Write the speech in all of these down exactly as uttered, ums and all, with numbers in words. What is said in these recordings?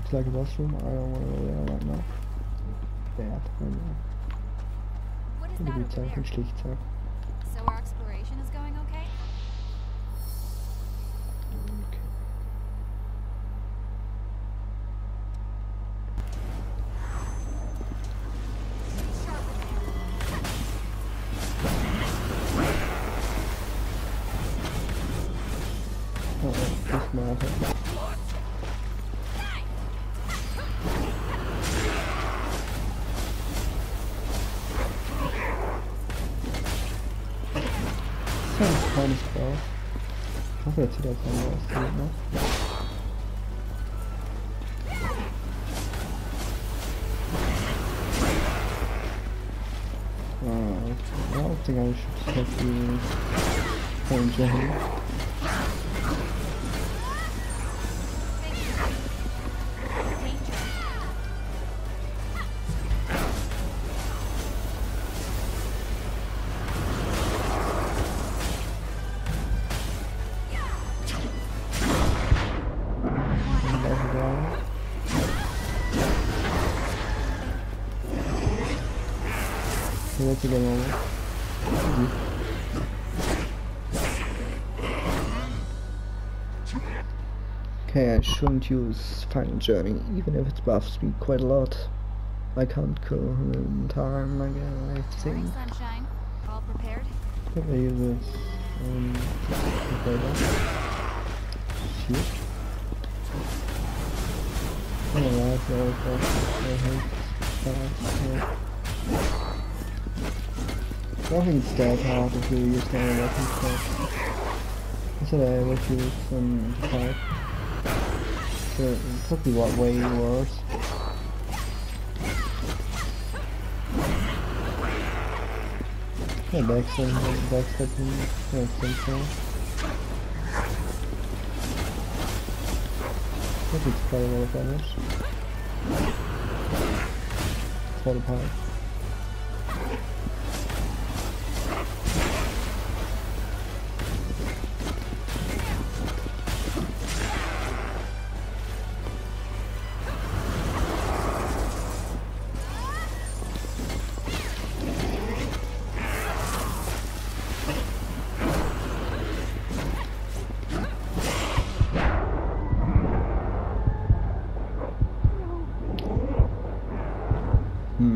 Looks like a washroom. I don't want to go there right now. Bad right now. What is Würde that die over Zeit there? nicht schlecht sein. So our exploration is going okay? Okay. Oh, das mal halt. Das ist ein kleines Bau. Ich hoffe, jetzt wieder kein Neues, ne? Uh, I don't think I should have to find Johnny. Let's go over. Okay, I shouldn't use Final Journey, even if it buffs me quite a lot. I can't kill him in time again, I think. Morning, sunshine. All prepared? But I use this. Um, later. Shoot. Alright, well, I hate that. I don't think it's that hard if you use my weapon stuff. I said I would use some type. So it could be what way worse. Yeah, backstab, backstab him. I think so. I think it's quite a lot of damage. Fall apart. Hmm.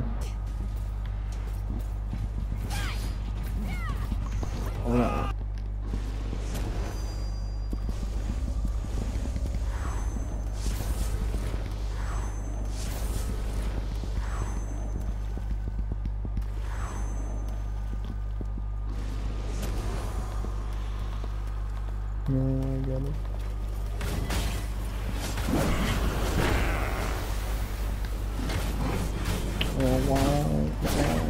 Oh no. No, I got it. Oh wow, wow.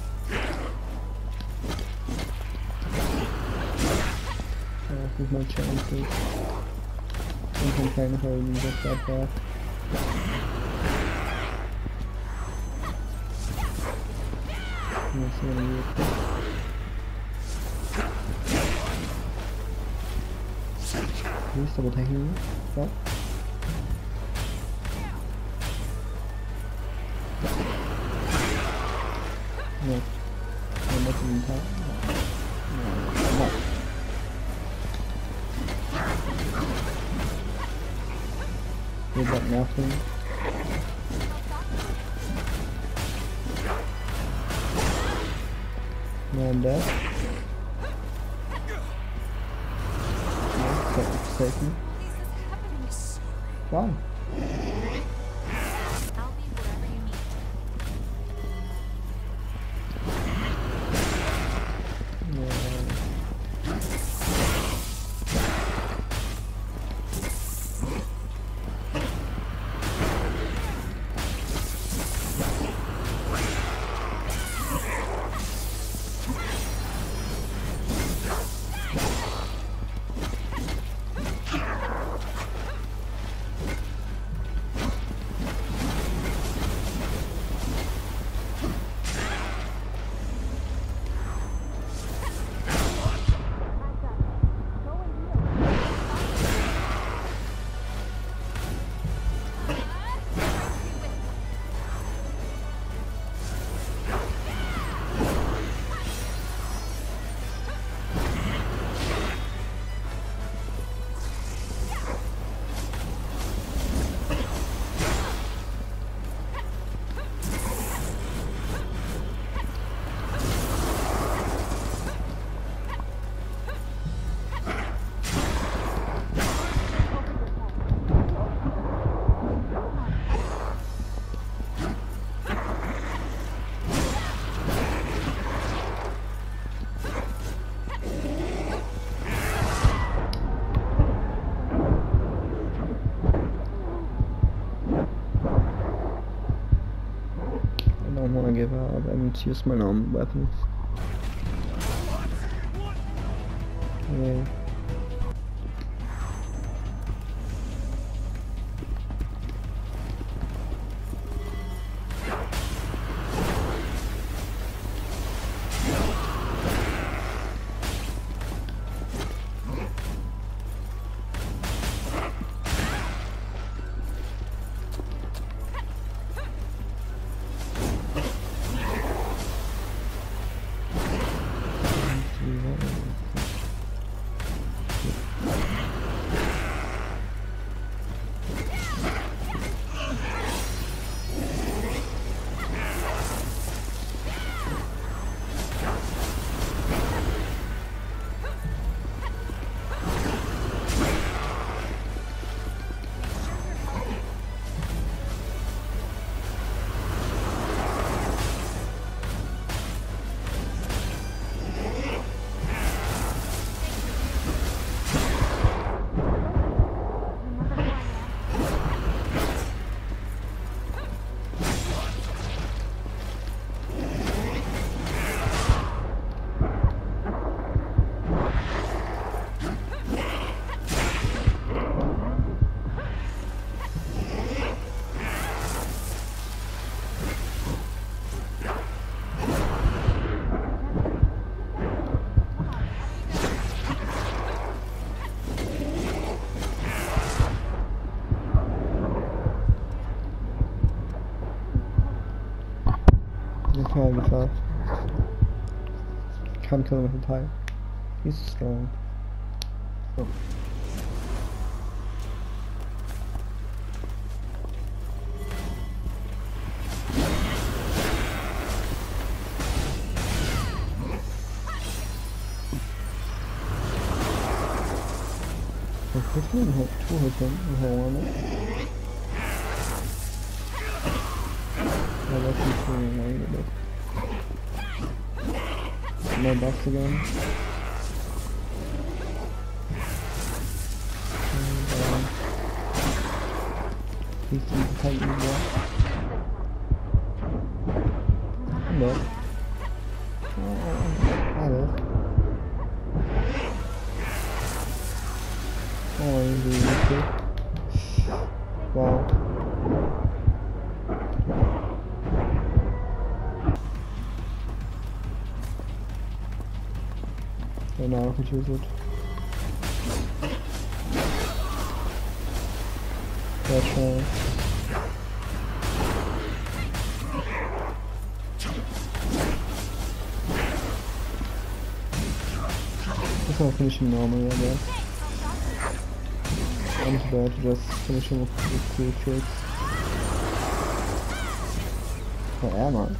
Oh, here's my chances. I think I'm trying to hurry and get that back. I'm not seeing any weird. He's double taking me. What? No. I'm not in top. No. I'm not. Did that nothing. No, I'm dead. No, save me. Why? I'll be wherever you need. and use my normal weapons. Yeah. Okay, good job. Can't kill him with a pipe. He's strong. Oh. I didn't hit two hit him with a one. I left him swinging away a bit. No buffs again. And, um, he's trying to tighten the block. I'm dead. Oh, I live. Oh, he's really good. Wow. So now I can choose it. That's right. Just gonna finish him normally, I guess. I'm too bad to just finish him with, with cool tricks. Where am I?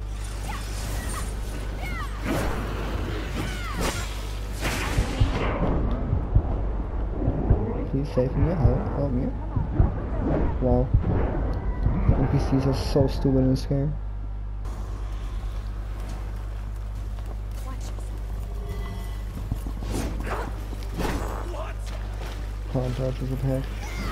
Please save me, help, help me. Wow. N P Cs are so stupid in this game. Can't dodge his attack.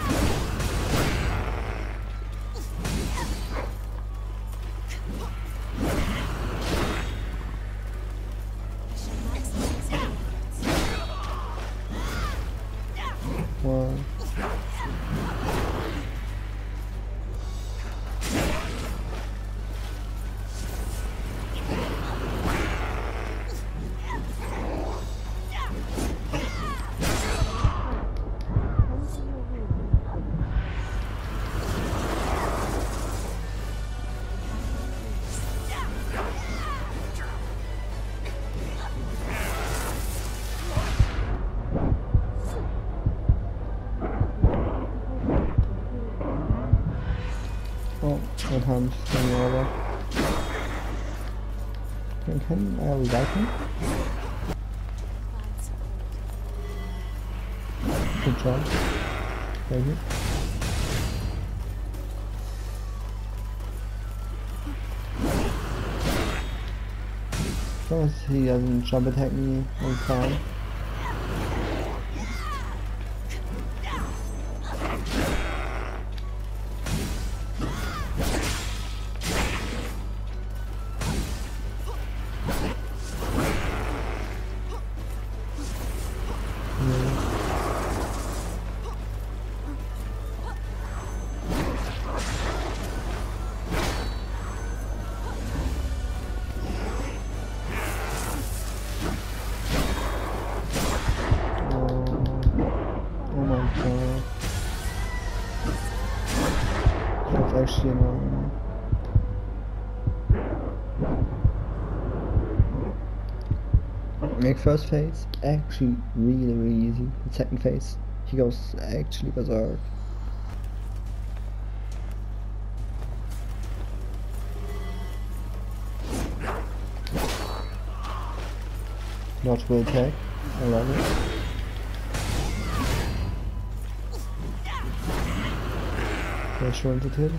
Wow. Oh, that time's running over. Can, can I revive him? Good job. Thank you. As long as he doesn't jump attack me, I'm fine. actually annoying. Like first phase, actually really really easy. The second phase, he goes actually berserk. Not will attack, I love it. Pressure into kill.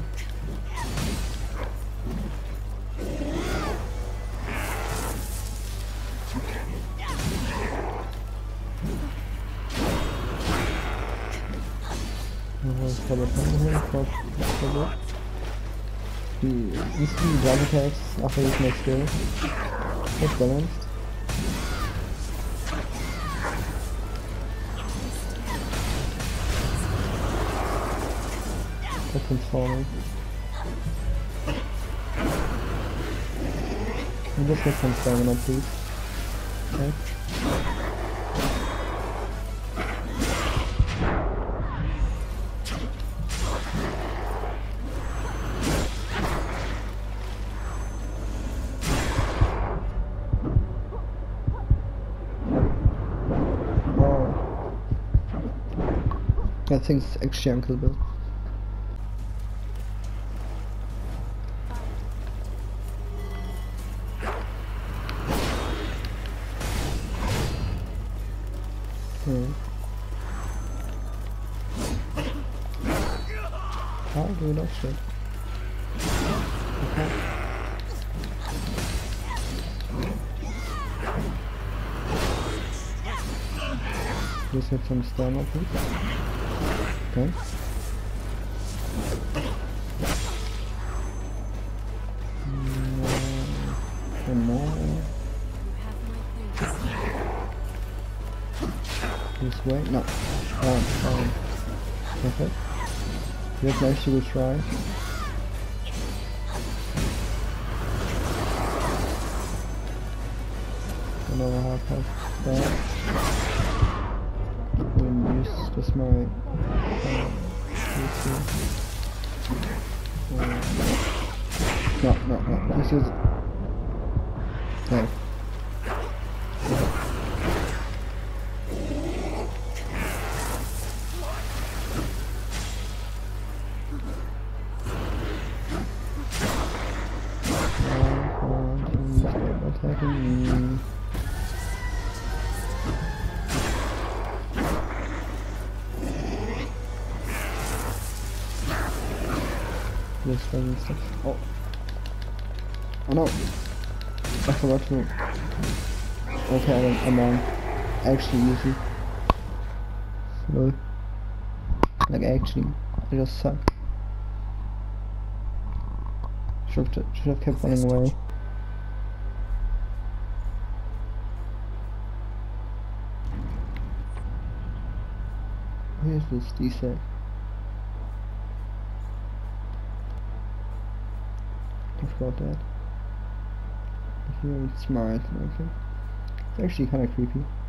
Cover here, cover. He instantly grab attacks after his next skill. That's balanced. That's transforming. And just get some stamina, please. Okay. I think it's actually unkillable. Hmm. How do we not shit? Okay. Just hit some stamina, please. Okay. One more. This way? No. Um, um. Perfect. We have actually will try. Another half health back. We'll use just my um, uh, no, no, no, this is no. Attacking me. This doesn't stuff. Oh. Oh no. I forgot to. Okay, I'm, I'm on. Actually easy. No. Like actually, I just suck. Should have, should have kept running away. Here's this D-set. I forgot that. Here it's smart, okay. It's actually kinda creepy.